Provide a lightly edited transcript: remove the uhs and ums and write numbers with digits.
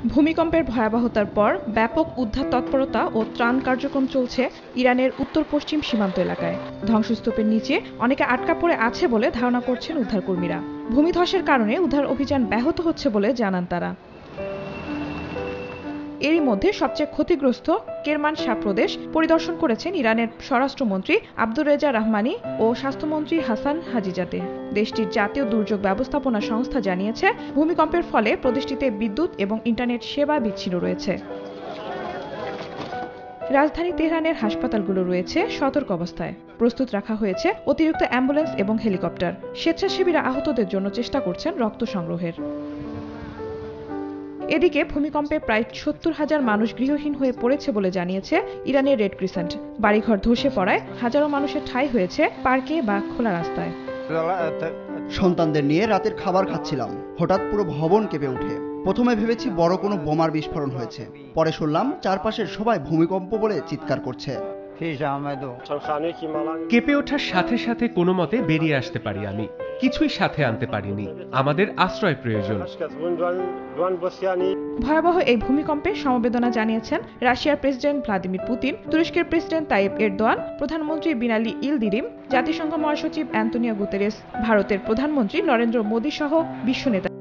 ভূমিকম্পের ভয়াবহতার পর ব্যাপক উদ্ধার তৎপরতা ও ত্রাণ কার্যক্রম চলছে ইরানের উত্তর পশ্চিম সীমান্ত এলাকায়। ধ্বংসস্তূপের নিচে অনেকে আটকা পড়ে আছে বলে ধারণা করছেন উদ্ধারকর্মীরা। ভূমিধসের কারণে উদ্ধার অভিযান ব্যাহত হচ্ছে বলে জানান তারা। এরই মধ্যে সবচেয়ে ক্ষতিগ্রস্ত কেরমানশাহ প্রদেশ পরিদর্শন করেছেন ইরানের স্বরাষ্ট্রমন্ত্রী আব্দুর রেজা রহমানি ও স্বাস্থ্যমন্ত্রী হাসান হাজিজাদে। দেশটির জাতীয় দুর্যোগ ব্যবস্থাপনা সংস্থা জানিয়েছে, ভূমিকম্পের ফলে প্রদেশটিতে বিদ্যুৎ এবং ইন্টারনেট সেবা বিচ্ছিন্ন রয়েছে। রাজধানী তেহরানের হাসপাতালগুলো রয়েছে সতর্ক অবস্থায়। প্রস্তুত রাখা হয়েছে অতিরিক্ত অ্যাম্বুলেন্স এবং হেলিকপ্টার। স্বেচ্ছাসেবীরা আহতদের জন্য চেষ্টা করছেন রক্ত সংগ্রহের। এদিকে ভূমিকম্পে প্রায় ৭০,০০০ মানুষ গৃহহীন হয়ে পড়েছে বলে জানিয়েছে ইরানের রেড ক্রিসেন্ট। বাড়িঘর ধসে পড়ায় হাজারো মানুষের ঠাঁই হয়েছে পার্কে বা খোলা রাস্তায়। সন্তানদের নিয়ে রাতের খাবার খাচ্ছিলাম, হঠাৎ পুরো ভবন কেঁপে ওঠে। প্রথমে ভেবেছি বড় কোনো বোমার বিস্ফোরণ হয়েছে, পরে শুনলাম চারপাশের সবাই ভূমিকম্প বলে চিৎকার করছে। কেঁপে ওঠার সাথে সাথে কোনো মতে বেরিয়ে আসতে পারি আমি, কিছুই সাথে আনতে পারিনি। আমাদের আশ্রয় প্রয়োজন। ভয়াবহ এই ভূমিকম্পে সমবেদনা জানিয়েছেন রাশিয়ার প্রেসিডেন্ট ভ্লাদিমির পুতিন, তুরস্কের প্রেসিডেন্ট তাইয়েপ এরদোয়ান, প্রধানমন্ত্রী বিনালি ইলদিরিম, জাতিসংঘ মহাসচিব অ্যান্তোনিও গুতেরেস, ভারতের প্রধানমন্ত্রী নরেন্দ্র মোদী সহ বিশ্ব নেতা।